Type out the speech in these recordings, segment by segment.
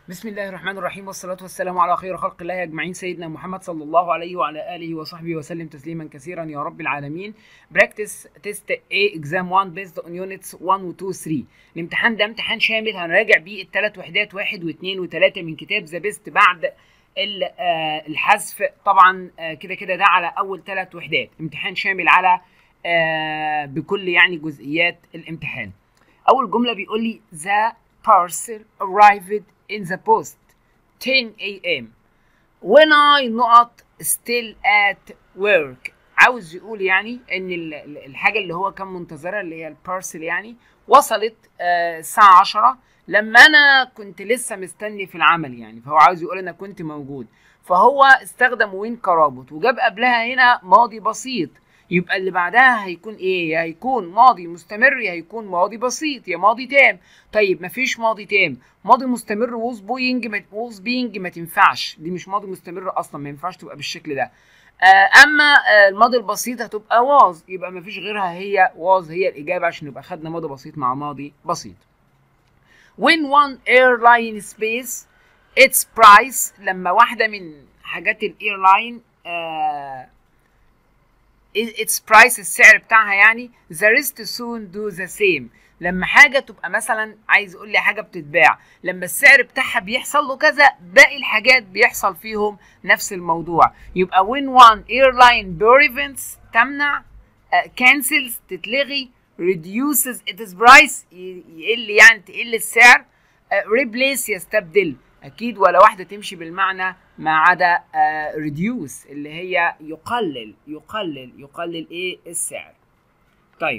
بسم الله الرحمن الرحيم، والصلاة والسلام على خير خلق الله أجمعين، سيدنا محمد صلى الله عليه وعلى آله وصحبه وسلم تسليما كثيرا يا رب العالمين. Practice Test A Exam 1 based on Units 1 و 2 و 3. الامتحان ده امتحان شامل هنراجع بيه الثلاث وحدات 1 و2 و3 من كتاب ذا بيست بعد الحذف. طبعا كده ده على أول ثلاث وحدات، امتحان شامل على بكل يعني جزئيات الامتحان. أول جملة بيقول لي The parcel arrived in the post 10 a.m. when I not still at work. عاوز يقول يعني ان الحاجه اللي هو كان منتظرها اللي هي البارسل يعني وصلت الساعه 10 لما انا كنت لسه مستني في العمل، يعني فهو عاوز يقول انا كنت موجود، فهو استخدم وين كرابط وجاب قبلها هنا ماضي بسيط، يبقى اللي بعدها هيكون ايه؟ يا هيكون ماضي مستمر يا هيكون ماضي بسيط يا ماضي تام. طيب مفيش ماضي تام، ماضي مستمر was being ما تنفعش، دي مش ماضي مستمر اصلا، ما ينفعش تبقى بالشكل ده. اما الماضي البسيط هتبقى was، يبقى مفيش غيرها، هي was هي الاجابه عشان يبقى خدنا ماضي بسيط مع ماضي بسيط. when one airline space its price، لما واحده من حاجات الايرلاين its price السعر بتاعها يعني the rest soon do the same، لما حاجه تبقى مثلا عايز يقول لي حاجه بتتباع لما السعر بتاعها بيحصل له كذا باقي الحاجات بيحصل فيهم نفس الموضوع، يبقى when one airline prevents تمنع، cancels تتلغي، reduces its price يقل يعني تقل السعر، replace يستبدل، اكيد ولا واحده تمشي بالمعنى ما عدا reduce اللي هي يقلل ايه السعر. طيب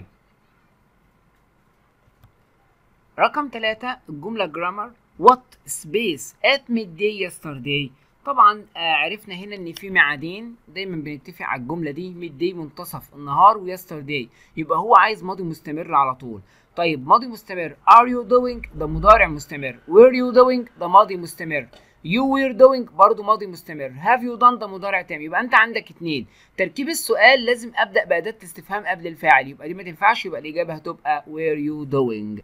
رقم 3 الجمله جرامر what space at midday yesterday. طبعا عرفنا هنا ان في ميعادين دايما بنتفق على الجمله دي، midday منتصف النهار ويسترداي، يبقى هو عايز ماضي مستمر على طول. طيب ماضي مستمر are you doing ده مضارع مستمر، were you doing ده ماضي مستمر، you were doing برضو ماضي مستمر، have you done ده مضارع تام. يبقى انت عندك اتنين، تركيب السؤال لازم ابدا باداه استفهام قبل الفاعل، يبقى دي ما تنفعش، يبقى الاجابه هتبقى were you doing.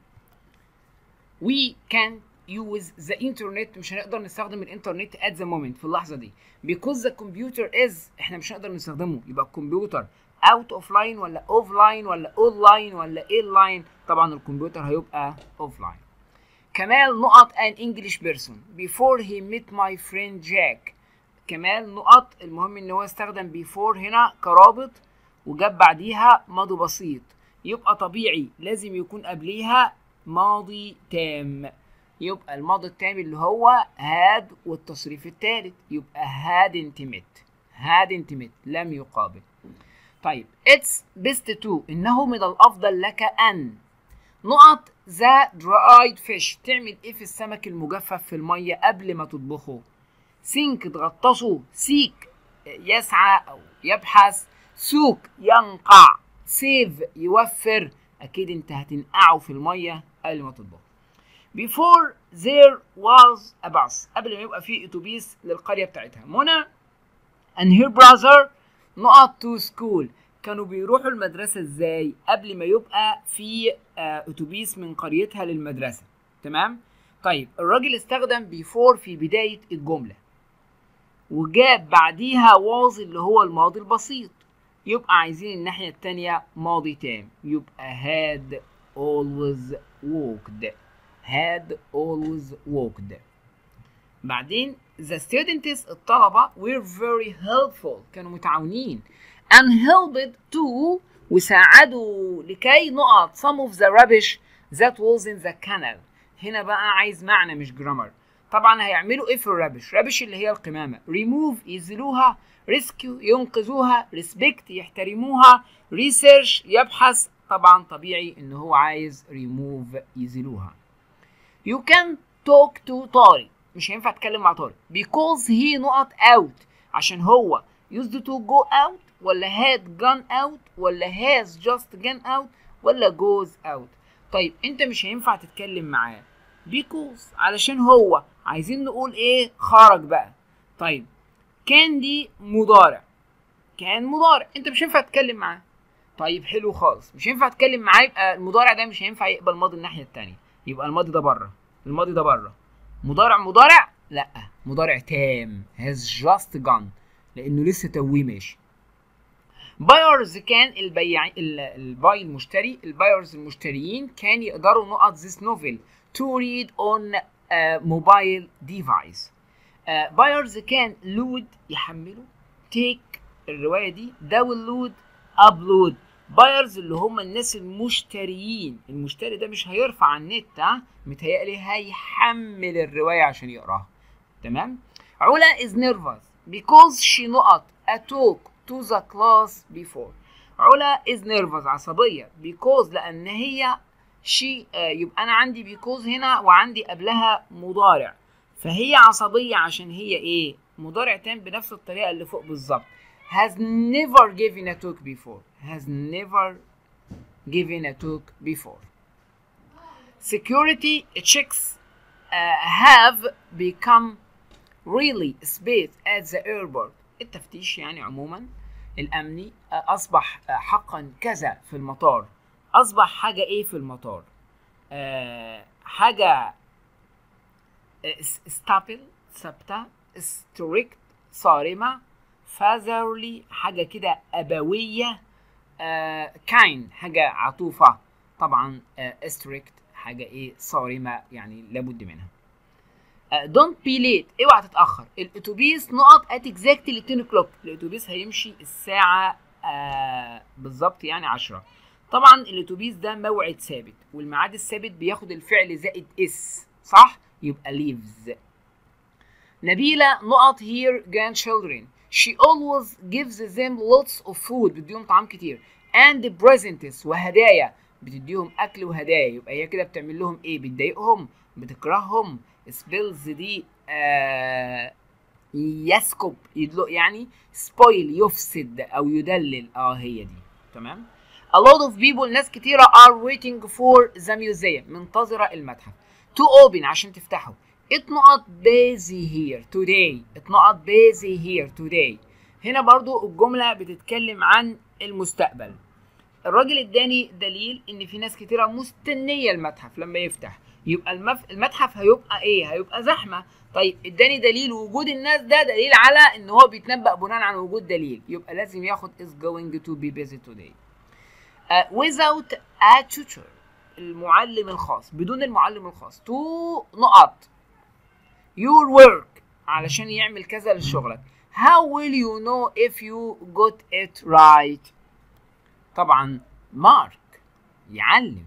we can use the internet، مش هنقدر نستخدم الانترنت at the moment في اللحظه دي because the computer is، احنا مش هنقدر نستخدمه، يبقى الكمبيوتر out of line ولا off line ولا online ولا inline؟ طبعا الكمبيوتر هيبقى offline. كمال نقط an English person before he met my friend Jack. كمال نقط، المهم ان هو استخدم before هنا كرابط وجاب بعديها ماضي بسيط، يبقى طبيعي لازم يكون قبليها ماضي تام، يبقى الماضي التام اللي هو had والتصريف الثالث يبقى hadn't met لم يقابل. طيب it's best to انه من الافضل لك ان نقط the dried fish، تعمل ايه في السمك المجفف في الميه قبل ما تطبخه؟ sink تغطسه، seek يسعى او يبحث، سوق ينقع، save يوفر، اكيد انت هتنقعه في الميه قبل ما تطبخه. before there was a bus، قبل ما يبقى في اتوبيس للقريه بتاعتها، منى and her brother نقط to school، كانوا بيروحوا المدرسه ازاي قبل ما يبقى في اتوبيس من قريتها للمدرسه. تمام. طيب الراجل استخدم before في بدايه الجمله وجاب بعديها was اللي هو الماضي البسيط، يبقى عايزين الناحيه الثانيه ماضي تام، يبقى had always walked. بعدين the students الطلبة were very helpful كانوا متعاونين and helped to وساعدوا لكي نقط some of the rubbish that was in the canal. هنا بقى عايز معنى مش جرامر. طبعا هيعملوا ايه في الرابش؟ رابش اللي هي القمامة، remove يزيلوها، rescue ينقذوها، respect يحترموها، research يبحث، طبعا طبيعي ان هو عايز remove يزيلوها. You can talk to طارق، مش هينفع تتكلم مع طارق because he نقط out، عشان هو used to go out ولا had gone out ولا has just gone out ولا goes out. طيب انت مش هينفع تتكلم معاه because علشان هو عايزين نقول ايه؟ خرج بقى. طيب كان دي مضارع، كان مضارع انت مش هينفع تتكلم معاه. طيب حلو خالص، مش هينفع تتكلم معاه، يبقى المضارع ده مش هينفع يقبل ماضي الناحيه الثانيه، يبقى الماضي ده بره، الماضي ده بره. مضارع لا، مضارع تام has just gone لانه لسه توي ماشي. بايرز كان الباي المشتري، البايرز المشتريين كان يقدروا نقط this novel to read on mobile device. بايرز كان لود يحملوا، تيك الروايه دي، داونلود، ابلود. بايرز اللي هم الناس المشتريين، المشتري ده مش هيرفع على النت، متهيألي هيحمل الروايه عشان يقراها. تمام. علا is nervous because she نقط a talk to the class before. علا is nervous عصبيه because لان هي she يبقى انا عندي because هنا وعندي قبلها مضارع، فهي عصبيه عشان هي ايه؟ مضارع تام بنفس الطريقه اللي فوق بالظبط. has never given a talk before. has never given a talk before. Security checks have become really spaced at the airport. التفتيش يعني عموما الامني اصبح حقا كذا في المطار. اصبح حاجه ايه في المطار؟ حاجه ستابل ثابته، ستريكت صارمه، فازرلي حاجه كده ابويه، كاين حاجه عطوفه، طبعا ستريكت حاجه ايه صارمه يعني لابد منها. دونت بي ليت اوعى تتاخر. الاتوبيس نقط ات اكزاكتلي 10 o'clock. الاتوبيس هيمشي الساعه بالظبط يعني 10. طبعا الاتوبيس ده موعد ثابت، والميعاد الثابت بياخد الفعل زائد اس، صح؟ يبقى leaves. نبيلة نقط here grandchildren. She always gives them lots of food. بتديهم طعام كتير. and presents وهدايا. بتديهم اكل وهدايا. يبقى هي كده بتعمل لهم ايه؟ بتضايقهم، بتكرههم. spills دي يسكب يدلق يعني، spoil يفسد او يدلل، هي دي. تمام. a lot of people ناس كتيرة are waiting for the museum منتظرة المتحف to open عشان تفتحه. it نقط busy here today. it نقط busy here today. هنا برضو الجملة بتتكلم عن المستقبل. الراجل اداني دليل ان في ناس كتيرة مستنية المتحف لما يفتح، يبقى المتحف هيبقى ايه؟ هيبقى زحمة. طيب اداني دليل وجود الناس ده دليل على ان هو بيتنبأ بناء على وجود دليل، يبقى لازم ياخد is going to be busy today. without a tutor المعلم الخاص، بدون المعلم الخاص. to نقط your work علشان يعمل كذا لشغلك. how will you know if you got it right؟ طبعا مارك يعلم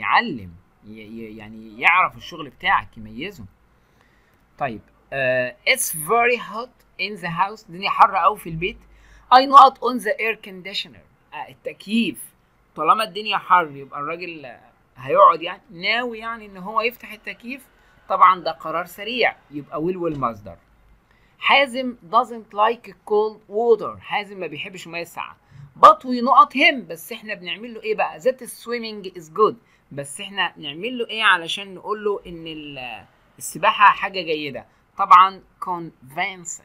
يعني يعرف الشغل بتاعك يميزه. طيب it's very hot in the house. الدنيا حر قوي في البيت. I not on the air conditioner. التكييف. طالما الدنيا حر يبقى الراجل هيقعد يعني ناوي يعني ان هو يفتح التكييف. طبعا ده قرار سريع، يبقى will والمصدر. حازم doesn't like cold water. حازم ما بيحبش الميه الساقعه. but we نقط him. بس احنا بنعمل له ايه بقى؟ that swimming is good. بس احنا نعمل له ايه علشان نقول له ان السباحه حاجه جيده؟ طبعا convince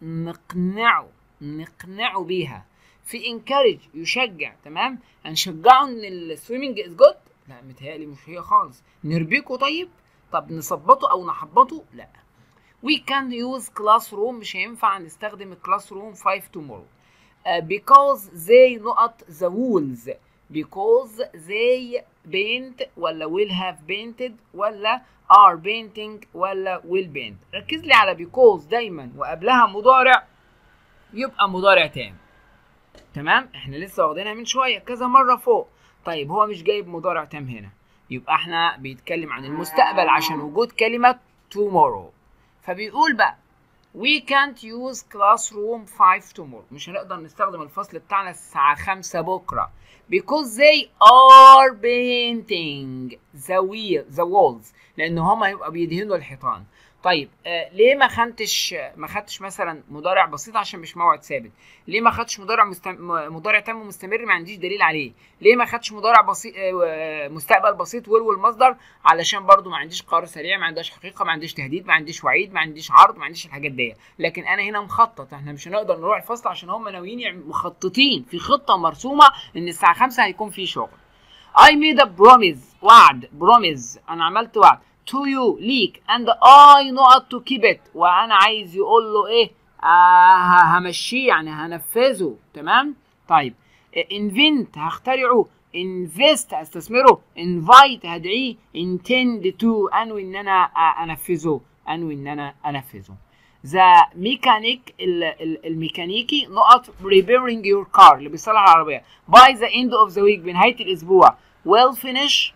نقنعه بيها. في encourage يشجع. تمام. هنشجعه ان السويمنج از جود؟ لا متهيألي مش هي خالص. نربكه طيب؟ طب نثبطه او نحبطه؟ لا. we can use classroom مش هينفع نستخدم classroom 5 tomorrow. because they نقط the walls. because they paint ولا will have painted ولا are painting ولا will paint. ركز لي على because دايما وقبلها مضارع يبقى مضارع تام. تمام. احنا لسه واخدينها من شويه كذا مره فوق. طيب هو مش جايب مضارع تام هنا، يبقى احنا بيتكلم عن المستقبل عشان وجود كلمه tomorrow. فبيقول بقى we can't use classroom 5 tomorrow. مش هنقدر نستخدم الفصل بتاعنا الساعه 5 بكره because they are painting the walls. لان هم هيبقوا بيدهنوا الحيطان. طيب ليه ما خدتش مثلا مضارع بسيط عشان مش موعد ثابت؟ ليه ما خدتش مضارع تام مستمر ما عنديش دليل عليه؟ ليه ما خدش مضارع بسيط مستقبل بسيط والمصدر؟ علشان برضو ما عنديش قرار سريع، ما عنديش حقيقه، ما عنديش تهديد، ما عنديش وعيد، ما عنديش عرض، ما عنديش الحاجات دي. لكن انا هنا مخطط. احنا مش هنقدر نروح الفصل عشان هم ناويين مخططين في خطه مرسومه ان الساعه 5 هيكون في شغل. I made a promise وعد. promise انا عملت وعد to you ليك and I not to keep it وانا عايز يقول له ايه همشيه يعني هنفذه. تمام. طيب invent هخترعه، invest استثمره، invite هدعيه، intend to انوي ان انا انفذه، انوي ان انا انفذه. ذا ميكانيك الميكانيكي نقط repairing your car اللي بيصلح العربيه by the end of the week بنهايه الاسبوع will finish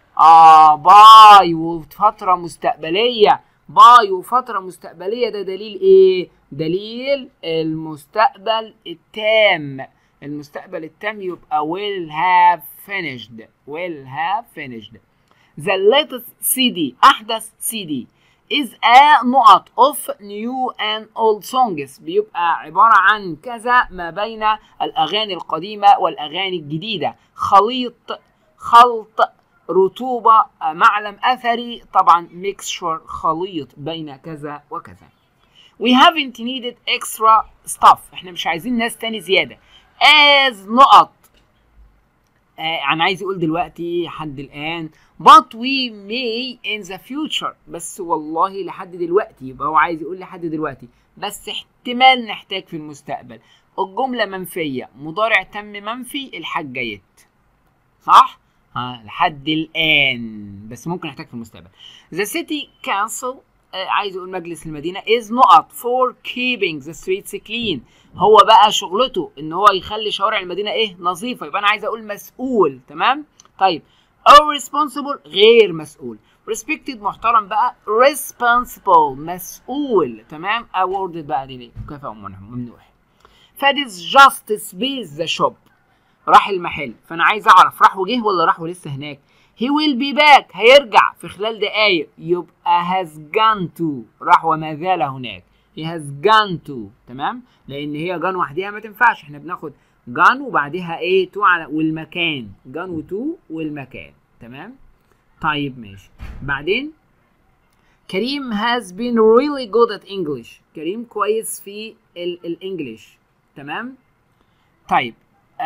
باي وفتره مستقبليه، باي وفتره مستقبليه ده دليل ايه؟ دليل المستقبل التام. المستقبل التام يبقى will have finished، will have finished. The latest CD احدث CD is a نقط of new and old songs بيبقى عبارة عن كذا ما بين الأغاني القديمة والأغاني الجديدة، خلط رطوبة معلم أثري طبعا mixture خليط بين كذا وكذا. We haven't needed extra stuff احنا مش عايزين ناس تاني زيادة as نقط أنا عايز يقول دلوقتي حد الآن but we may in the future بس والله لحد دلوقتي يبقى هو عايز يقول لحد دلوقتي بس احتمال نحتاج في المستقبل. الجملة منفية مضارع تم منفي الحاجة جيت صح؟ لحد الآن بس ممكن نحتاج في المستقبل. The city council عايز يقول مجلس المدينة is نقط for keeping the streets clean هو بقى شغلته ان هو يخلي شوارع المدينة ايه؟ نظيفة. يبقى انا عايز اقول مسؤول. تمام. طيب or responsible غير مسؤول، respected محترم بقى، responsible مسؤول. تمام. awarded بقى دي مكافأة ممنوع. فادي's just space the shop راح المحل، فانا عايز اعرف راح وجه ولا راح ولسه هناك. he will be back هيرجع في خلال دقايق يبقى has gone to راح وما زال هناك. he has gone to. تمام. لان هي gone وحديها ما تنفعش احنا بناخد gone وبعدها ايه to على والمكان gone و to والمكان. تمام. طيب ماشي. بعدين كريم has been really good at English كريم كويس في الانجليش. تمام. طيب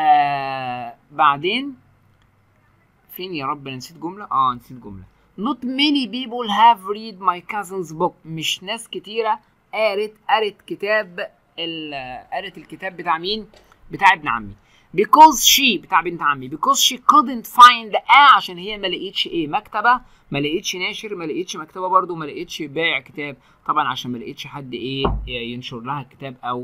بعدين فين يا رب؟ انا نسيت جمله. نسيت جمله. not many people have read my cousin's book مش ناس كتيره قرت كتاب قرت الكتاب بتاع مين؟ بتاع ابن عمي. because she بتاع بنت عمي because she couldn't find عشان هي ما لقيتش ايه؟ مكتبه، ما لقيتش ناشر، ما لقيتش مكتبه برضو، ما لقيتش بايع كتاب طبعا عشان ما لقيتش حد ايه ينشر لها الكتاب او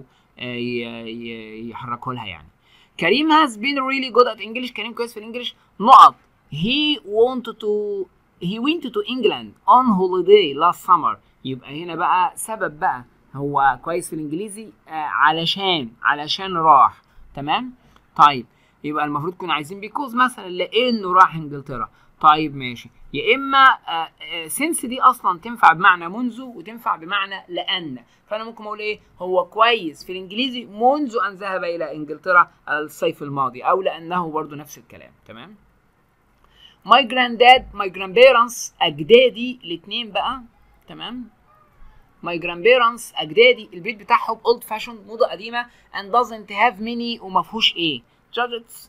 يحركه لها يعني. كريم has been really good at English كريم كويس في الانجليش نقط he went to England on holiday last summer يبقى هنا بقى سبب بقى هو كويس في الانجليزي علشان راح. تمام. طيب يبقى المفروض كنا عايزين because مثلا لانه راح انجلترا. طيب ماشي. يا اما since دي اصلا تنفع بمعنى منذ وتنفع بمعنى لان، فانا ممكن اقول ايه؟ هو كويس في الانجليزي منذ ان ذهب الى انجلترا الصيف الماضي او لانه برضو نفس الكلام. تمام. my grandparents اجدادي الاثنين بقى. تمام. my grandparents اجدادي البيت بتاعهم old fashioned موضه قديمه and doesn't have many وما فيهوش ايه؟ gadgets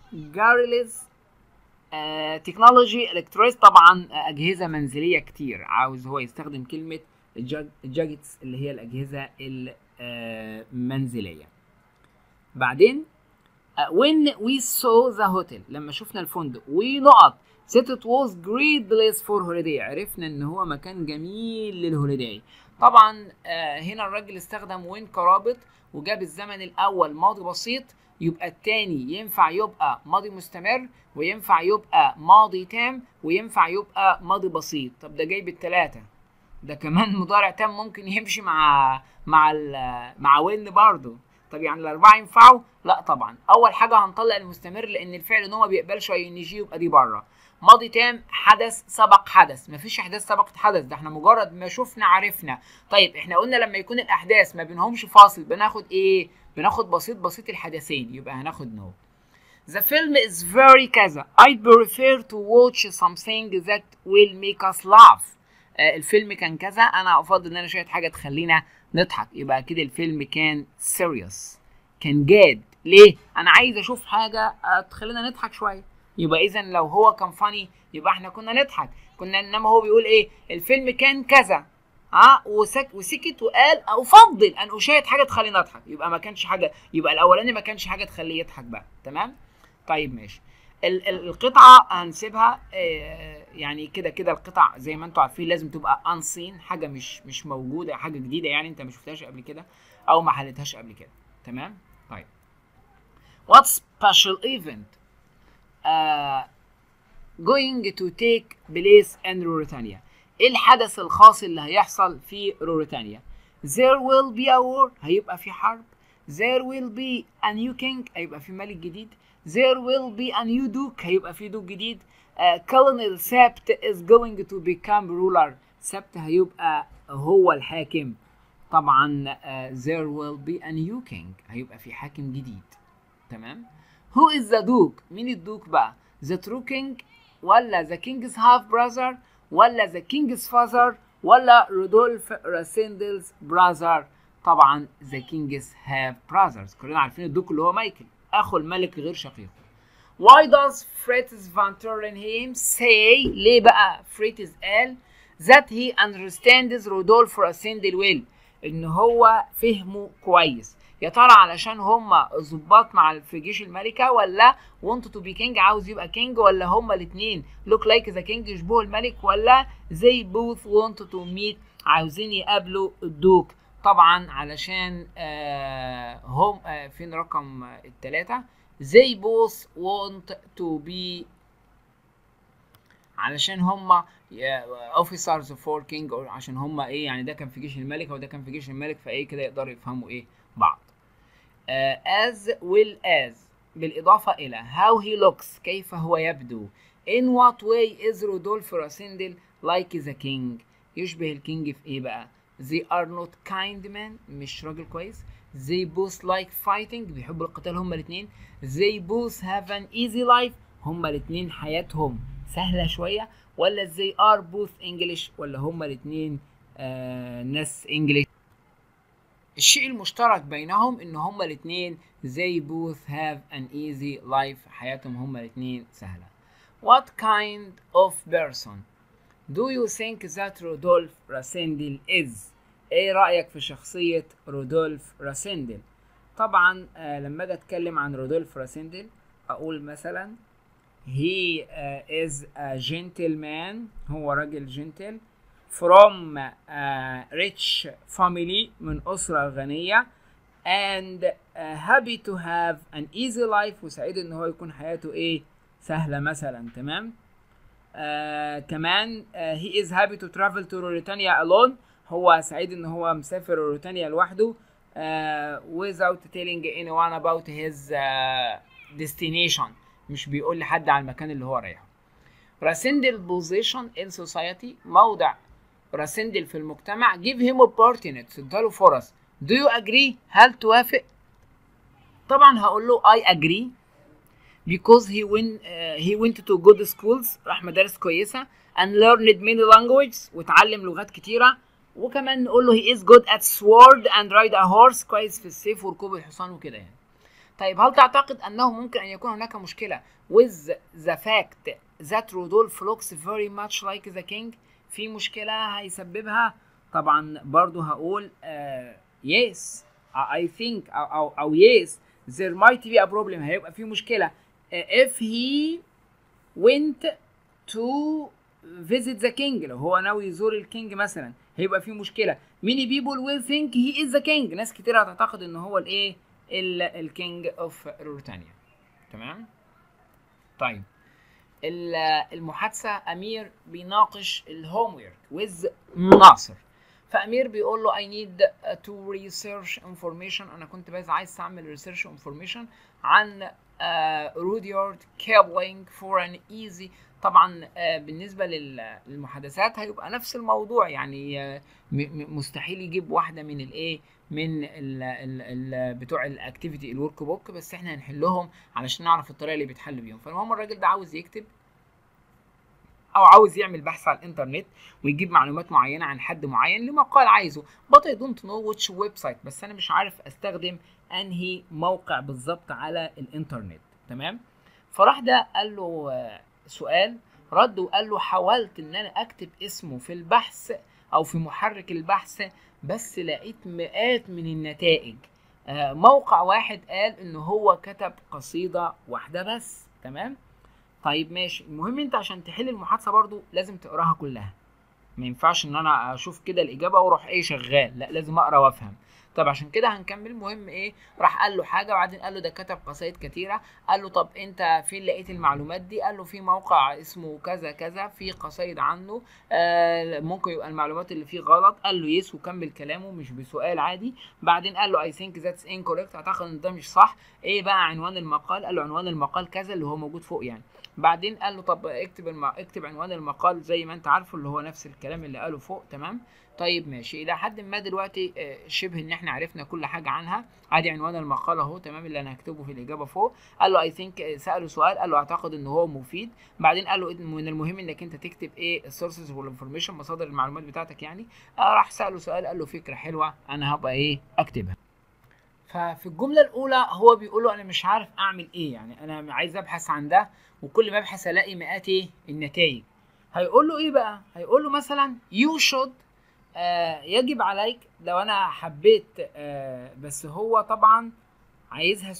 تكنولوجي الكترونيكس طبعا اجهزه منزليه كتير، عاوز هو يستخدم كلمه جاجتس اللي هي الاجهزه المنزليه. بعدين when we saw the hotel لما شفنا الفندق we نقط said it was great place for holiday عرفنا ان هو مكان جميل للهوليداي. طبعا هنا الراجل استخدم when كرابط وجاب الزمن الاول ماضي بسيط، يبقى التاني ينفع يبقى ماضي مستمر وينفع يبقى ماضي تام وينفع يبقى ماضي بسيط. طب ده جايب التلاتة، ده كمان مضارع تام ممكن يمشي مع وين برضه. طب يعني الاربعه ينفعوا؟ لا طبعا. اول حاجه هنطلع المستمر لان الفعل ان هو ما بيقبلش اي ان جي يبقى دي بره. ماضي تام حدث سبق حدث، مفيش احداث سبقت حدث، ده احنا مجرد ما شفنا عرفنا. طيب احنا قلنا لما يكون الاحداث ما بينهمش فاصل بناخد ايه؟ بناخد بسيط الحدثين، يبقى هناخد نو. The film is very كذا. I prefer to watch something that will make us laugh. الفيلم كان كذا، انا افضل ان انا اشاهد حاجه تخلينا نضحك، يبقى كده الفيلم كان serious كان جاد. ليه؟ انا عايز اشوف حاجه تخلينا نضحك شويه، يبقى اذا لو هو كان فاني يبقى احنا كنا نضحك، كنا. انما هو بيقول ايه؟ الفيلم كان كذا وسكت وقال افضل ان اشاهد حاجه تخليني اضحك، يبقى ما كانش حاجه، يبقى الاولاني ما كانش حاجه تخليه يضحك بقى. تمام. طيب ماشي. القطعه هنسيبها يعني كده كده. القطع زي ما انتم عارفين لازم تبقى unseen، حاجه مش موجوده، حاجه جديده يعني انت ما شفتهاش قبل كده او ما حلتهاش قبل كده. تمام. طيب what special event going to take place in Ruritania؟ ايه الحدث الخاص اللي هيحصل في روريتانيا؟ there will be a war، هيبقى في حرب. there will be a new king، هيبقى في ملك جديد. there will be a new duke، هيبقى في دوك جديد. Colonel Sabt is going to become ruler، سبت هيبقى هو الحاكم. طبعا there will be a new king، هيبقى في حاكم جديد. تمام. who is the duke؟ مين الدوك بقى؟ the true king ولا the king's half brother ولا the king's father ولا رودولف راسندلز براذر؟ طبعا the king's half brothers. كلنا عارفين الدوك اللي هو مايكل اخو الملك غير شقيقه. why does Freitas van Turnheim say؟ ليه بقى فريتز قال that he understands رودولف راسندل well؟ ان هو فهمه كويس. يا ترى علشان هما ظباط في جيش الملكه، ولا want to be king عاوز يبقى king، ولا هما الاثنين look like the king يشبهوا الملك، ولا they both want to meet عاوزين يقابلوا الدوك؟ طبعا علشان هم فين رقم الثلاثة؟ they both want to be، علشان هما officers for king، او عشان هما ايه يعني، ده كان في جيش الملك وده كان في جيش الملك، فايه كده يقدروا يفهموا ايه بعض. as well as بالإضافة إلى how he looks كيف هو يبدو. in what way is رودولف راسندل like the king؟ يشبه الكينج في إيه بقى؟ they are not kind men مش راجل كويس. they both like fighting بيحبوا القتال هما الاتنين. they both have an easy life هما الاتنين حياتهم سهلة شوية. ولا they are both English ولا هما الاتنين ناس English. الشيء المشترك بينهم ان هما الاثنين they both have an easy life حياتهم هما الاثنين سهلة. what kind of person do you think that رودولف راسندل is؟ ايه رأيك في شخصية رودولف راسندل؟ طبعا لما اجي اتكلم عن رودولف راسندل اقول مثلا he is a gentleman، هو راجل جنتل from a rich family من أسرة غنية and happy to have an easy life وسعيد إن هو يكون حياته إيه سهلة مثلا. تمام. كمان he is happy to travel to Ruritania alone، هو سعيد إن هو مسافر روريتانيا لوحده without telling anyone about his destination، مش بيقول لحد على المكان اللي هو رايحه. راسندل position in society، موضع راسندل في المجتمع give him opportunities اداله فرص. do you agree؟ هل توافق؟ طبعا هقول له I agree because he went to good schools، راح مدارس كويسة and learned many languages وتعلم لغات كتيرة. وكمان نقول له he is good at sword and ride a horse، كويس في السيف وركوب الحصان وكده يعني. طيب هل تعتقد أنه ممكن أن يكون هناك مشكلة with the fact that Rudolph looks very much like the king؟ في مشكلة هيسببها؟ طبعا برضو هقول yes I think أو yes there might be a problem، هيبقى في مشكلة if he went to visit the king، لو هو ناوي يزور الكينج مثلا هيبقى في مشكلة. many people will think he is the king، ناس كتير هتعتقد ان هو الايه الكينج اوف روريتانيا. تمام. طيب المحادثة أمير بيناقش الهوم ويرك with ناصر، فأمير بيقول له I need to research information، أنا كنت بس عايز أعمل research information عن روديارد كيبلينج for an easy. طبعا بالنسبة للمحادثات هيبقى نفس الموضوع يعني مستحيل يجيب واحدة من الايه من ال بتوع الاكتيفيتي الورك بوك، بس احنا هنحلهم علشان نعرف الطريقة اللي بيتحل بيهم. فالمهم الراجل ده عاوز يكتب او عاوز يعمل بحث على الانترنت ويجيب معلومات معينة عن حد معين لمقال عايزه but I don't know which website، بس انا مش عارف استخدم انهي موقع بالظبط على الانترنت. تمام. فراح ده قال له سؤال، رد وقال له حاولت ان انا اكتب اسمه في البحث او في محرك البحث بس لقيت مئات من النتائج. موقع واحد قال ان هو كتب قصيدة واحدة بس. تمام. طيب ماشي. المهم انت عشان تحل المحادثة برضو لازم تقراها كلها، ما ينفعش ان انا اشوف كده الاجابة واروح ايه شغال، لا لازم اقرا وافهم. طب عشان كده هنكمل. مهم ايه، راح قال له حاجه وبعدين قال له ده كتب قصايد كتيره. قال له طب انت فين لقيت المعلومات دي؟ قال له في موقع اسمه كذا كذا في قصايد عنه، ممكن يبقى المعلومات اللي فيه غلط. قال له يس وكمل كلامه مش بسؤال عادي. بعدين قال له I think that's incorrect، اعتقد ان ده مش صح. ايه بقى عنوان المقال؟ قال له عنوان المقال كذا اللي هو موجود فوق يعني. بعدين قال له طب اكتب عنوان المقال زي ما انت عارفه اللي هو نفس الكلام اللي قاله فوق. تمام. طيب ماشي. الى حد ما دلوقتي شبه ان احنا عرفنا كل حاجه عنها. ادي عنوان المقاله اهو. تمام. اللي انا هكتبه في الاجابه فوق. قال له اي ثينك، ساله سؤال قال له اعتقد ان هو مفيد. بعدين قال له من المهم انك انت تكتب ايه السورسز والانفورميشن، مصادر المعلومات بتاعتك يعني. راح ساله سؤال قال له فكره حلوه انا هبقى ايه اكتبها. ففي الجمله الاولى هو بيقول له انا مش عارف اعمل ايه، يعني انا عايز ابحث عن ده وكل ما ابحث الاقي مئات ايه النتائج. هيقول له ايه بقى؟ هيقول له مثلا you should، يجب عليك لو انا حبيت، بس هو طبعا عايزها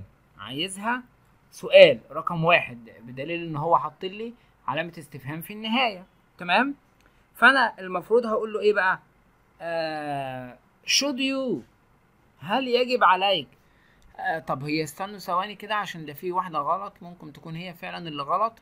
سؤال رقم واحد، بدليل ان هو حاط لي علامة استفهام في النهاية. تمام. فانا المفروض هقول له ايه بقى؟ should you، هل يجب عليك؟ طب هي استنوا ثواني كده عشان ده في واحدة غلط، ممكن تكون هي فعلا اللي غلط.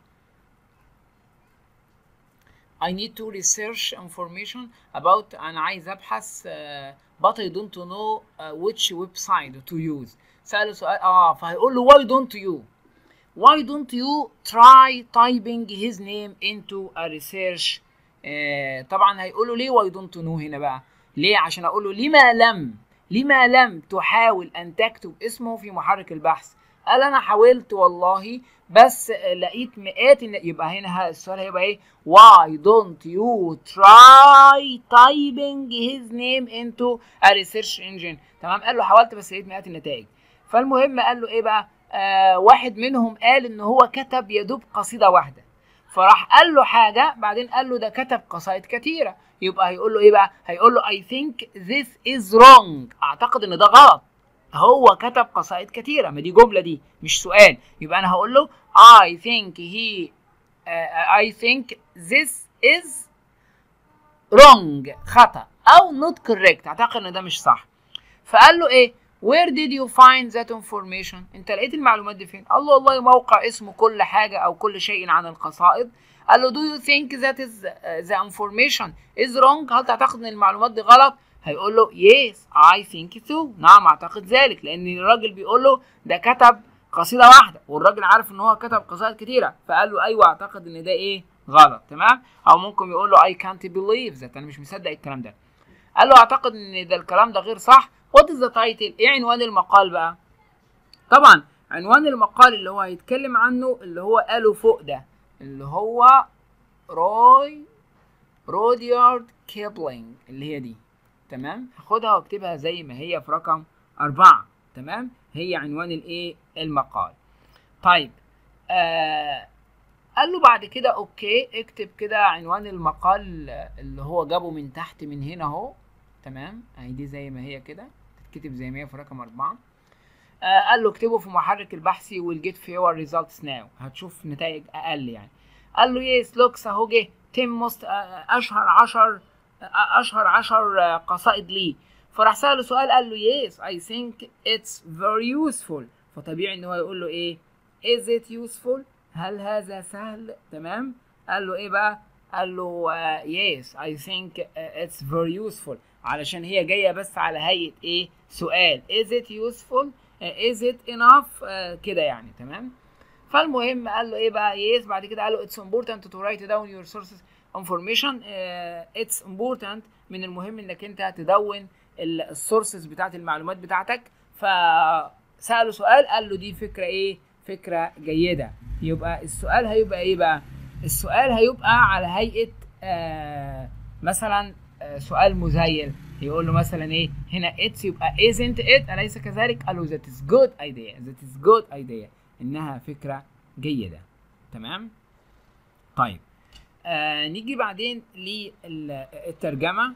I need to research information about، أنا عايز أبحث but I don't know which website to use. سأله سؤال فهيقول له why don't you try typing his name into a research. طبعا هيقول له ليه why don't know هنا بقى؟ ليه؟ عشان أقول له لما لم تحاول أن تكتب اسمه في محرك البحث؟ قال أنا حاولت والله بس لقيت مئات يبقى هنا السؤال هيبقى ايه؟ why don't you try typing his name into a research engine. تمام. قال له حاولت بس لقيت مئات النتائج. فالمهم قال له ايه بقى؟ واحد منهم قال ان هو كتب يدوب قصيدة واحدة، فراح قال له حاجة بعدين قال له ده كتب قصائد كتيرة. يبقى هيقول له ايه بقى؟ هيقول له I think this is wrong، اعتقد ان ده غلط، هو كتب قصائد كتيرة. ما دي جملة دي مش سؤال، يبقى أنا هقول له I think this is wrong، خطأ أو not correct، أعتقد إن ده مش صح. فقال له إيه؟ where did you find that information؟ أنت لقيت المعلومات دي فين؟ قال له والله موقع اسمه كل حاجة أو كل شيء عن القصائد. قال له do you think that is the information is wrong؟ هل تعتقد إن المعلومات دي غلط؟ هيقول له yes I think so، نعم اعتقد ذلك، لان الراجل بيقول له ده كتب قصيده واحده والراجل عارف ان هو كتب قصائد كتيره، فقال له ايوه اعتقد ان ده ايه غلط. تمام. او ممكن يقول له I can't believe that، انا مش مصدق الكلام ده. قال له اعتقد ان ده الكلام ده غير صح. what is the title؟ ايه عنوان المقال بقى؟ طبعا عنوان المقال اللي هو هيتكلم عنه اللي هو قاله فوق ده، اللي هو روديارد كيبلينج، اللي هي دي. تمام. هاخدها واكتبها زي ما هي في رقم 4. تمام. هي عنوان الايه المقال. طيب قال له بعد كده اوكي اكتب كده عنوان المقال اللي هو جابه من تحت من هنا اهو. تمام. اهي دي زي ما هي كده تتكتب زي ما هي في رقم 4. قال له اكتبه في محرك البحث will get fewer results now، هتشوف نتائج اقل يعني. قال له يس لوكس اهو جه 10 most اشهر 10 قصائد ليه. فراح سأله سؤال قال له yes I think it's very useful، فطبيعي ان هو يقول له ايه is it useful، هل هذا سهل. تمام. قال له ايه بقى؟ قال له yes I think it's very useful، علشان هي جايه بس على هيئه ايه سؤال is it useful is it enough كده يعني. تمام. فالمهم قال له ايه بقى yes، بعد كده قال له it's important to write down your sources information، it's important، من المهم انك انت تدون السورسز بتاعت المعلومات بتاعتك. فسأله سؤال قال له دي فكرة ايه؟ فكرة جيدة. يبقى السؤال هيبقى ايه بقى؟ السؤال هيبقى على هيئة مثلا سؤال مزيل، يقول له مثلا ايه هنا it's يبقى isn't it أليس كذلك؟ قال له that is good idea، انها فكرة جيدة. تمام. طيب نيجي بعدين للترجمة.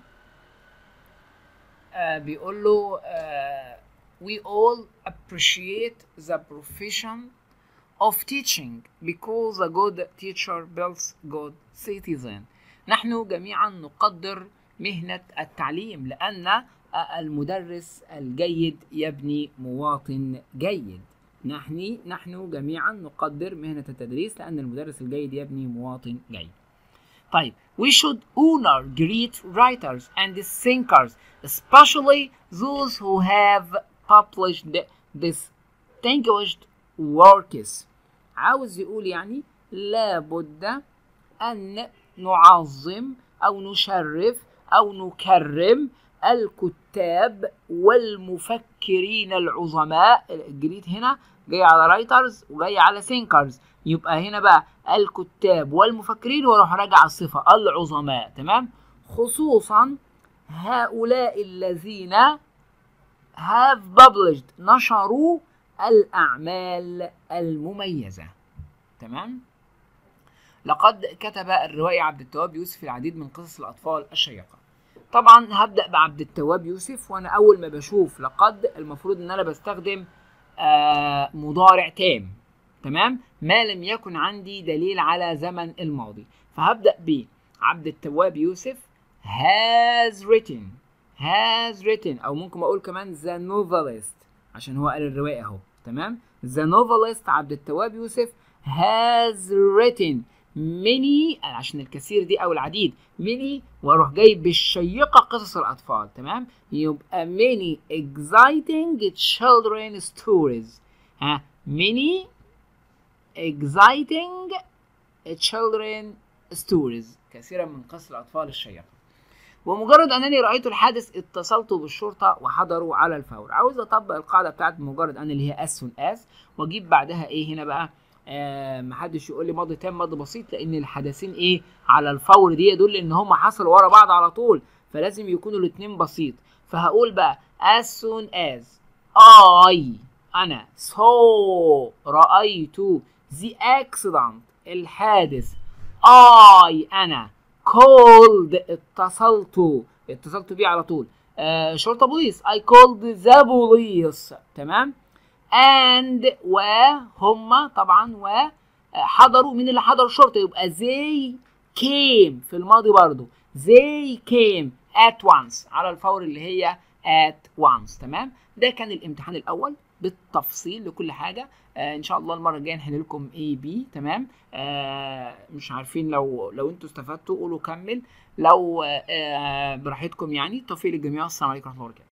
بيقول له we all appreciate the profession of teaching because a good teacher builds good citizen. نحن جميعا نقدر مهنة التعليم لأن المدرس الجيد يبني مواطن جيد. نحن جميعا نقدر مهنة التدريس لأن المدرس الجيد يبني مواطن جيد. طيب we should honor great writers and thinkers especially those who have published distinguished works. عاوز يقول يعني لابد أن نعظم أو نشرف أو نكرم الكتاب والمفكرين العظماء. الجريت هنا جاي على رايترز وجاي على thinkers، يبقى هنا بقى الكتاب والمفكرين وراح راجع الصفة العظماء. تمام. خصوصا هؤلاء الذين have published نشروا الأعمال المميزة. تمام. لقد كتب الروائي عبد التواب يوسف العديد من قصص الأطفال الشيقة. طبعا هبدأ بعبد التواب يوسف، وأنا أول ما بشوف لقد المفروض إن أنا بستخدم مضارع تام. تمام. ما لم يكن عندي دليل على زمن الماضي، فهبدأ بعبد التواب يوسف has written أو ممكن أقول كمان the novelist عشان هو قال الروائي أهو. تمام. the novelist عبد التواب يوسف has written many عشان الكثير دي أو العديد many واروح جايب بالشيقة قصص الأطفال. تمام. يبقى many exciting children stories. many exciting children stories كثيرا من قصص الأطفال الشيقة. ومجرد أنني رأيت الحادث اتصلت بالشرطة وحضروا على الفور. عاوز أطبق القاعدة بتاعت مجرد أن اللي هي as soon as وأجيب بعدها إيه هنا بقى محدش يقول لي ماضي تام ماضي بسيط، لأن الحدثين إيه على الفور دي يدل إن هما حصلوا ورا بعض على طول، فلازم يكونوا الاتنين بسيط. فهقول بقى as soon as أنا رأيت the accident الحادث أنا called اتصلت بيه على طول شرطة بوليس I called the police. تمام. and وهم طبعا وحضروا. من اللي حضروا الشرطة يبقى they came في الماضي برضو they came at once على الفور اللي هي at once. تمام. ده كان الامتحان الأول بالتفصيل لكل حاجة. ان شاء الله المره الجايه نحل لكم A B. تمام. مش عارفين لو انتوا استفدتوا قولوا كمل، لو براحتكم يعني. توفيق للجميع. السلام عليكم ورحمه الله وبركاته.